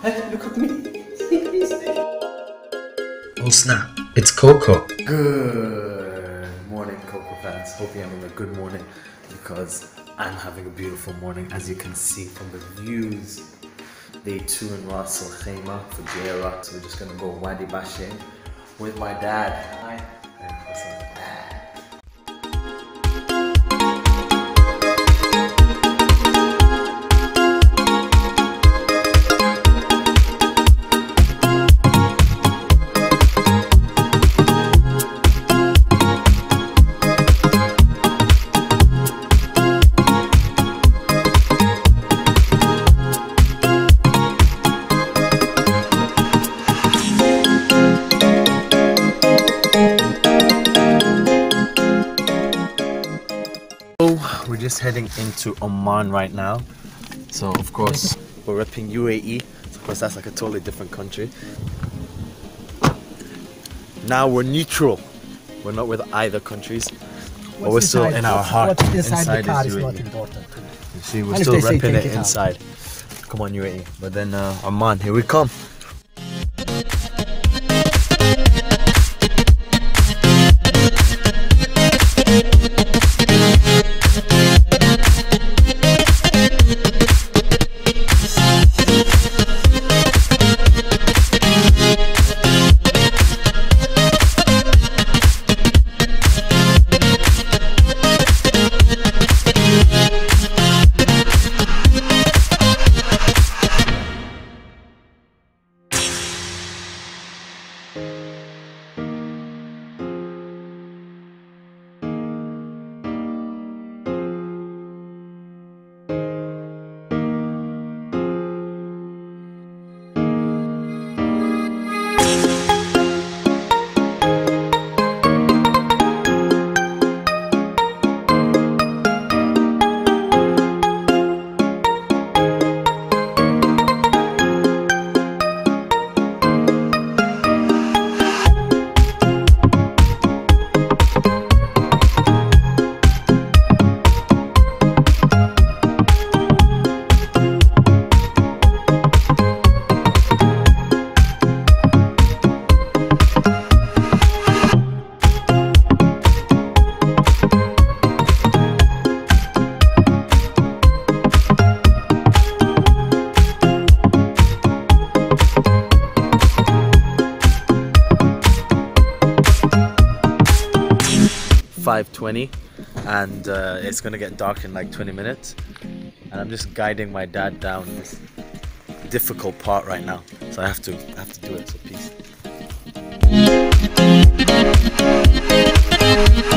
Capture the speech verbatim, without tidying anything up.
Hey, look at me. Oh snap, it's KoKo. Good morning, KoKo fans. Hope you're having a good morning because I'm having a beautiful morning, as you can see from the views. Day two in Ras Al Khaimah for Jaira. So we're just gonna go Wadi Shis with my dad. Hi. And what's up? We're just heading into Oman right now, so of course we're repping U A E. So of course that's like a totally different country. Now we're neutral. We're not with either countries, but we're still in our heart. What's inside, inside the car is is U A E. not important. You see, we're And still if they say repping take it it out. inside. Come on, U A E. But then uh, Oman, here we come. five twenty and uh, it's gonna get dark in like twenty minutes, and I'm just guiding my dad down this difficult part right now, so I have to I have to do it. So peace.